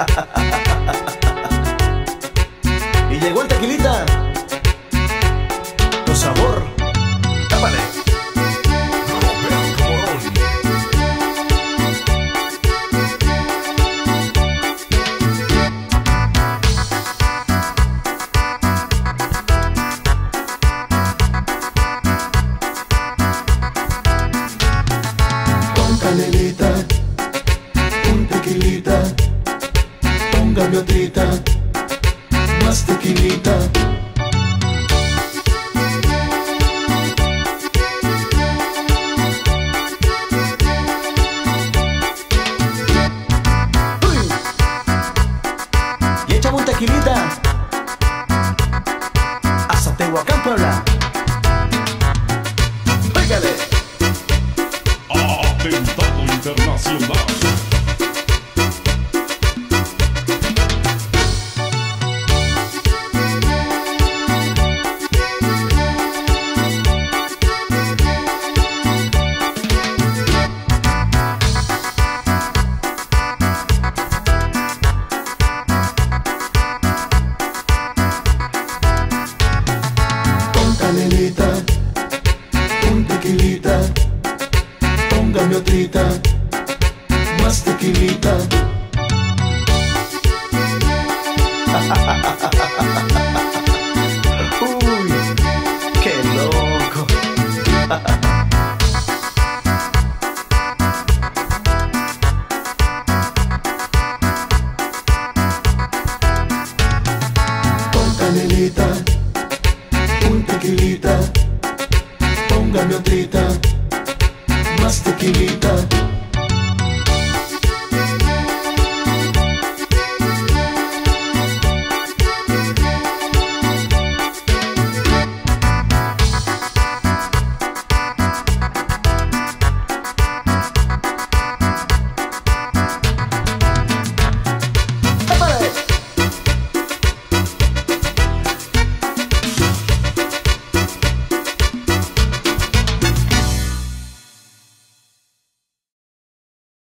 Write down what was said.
Y llegó el tequilita con sabor. Tápale. Roberto Morón. Con canelita, un tequilita, con gaviotrita, más tequilita. Uy. Y échame un tequilita hasta Tehuacán, Puebla. Pégale. Atentado internacional. Con canelita, un tequilita, con gaviotrita, más tequilita.